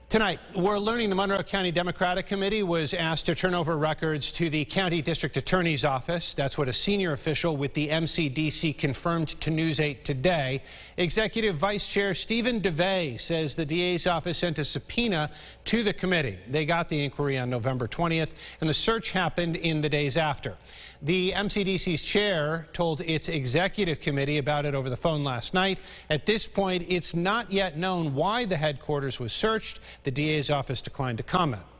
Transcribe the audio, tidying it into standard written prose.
Tonight, we're learning the Monroe County Democratic Committee was asked to turn over records to the County District Attorney's office. That's what a senior official with the MCDC confirmed to News 8 today. Executive Vice Chair Stephen DeVay says the DA's office sent a subpoena to the committee. They got the inquiry on November 20th, and the search happened in the days after. The MCDC's chair told its executive committee about it over the phone last night. At this point, it's not yet known why the headquarters was searched. The DA's office declined to comment.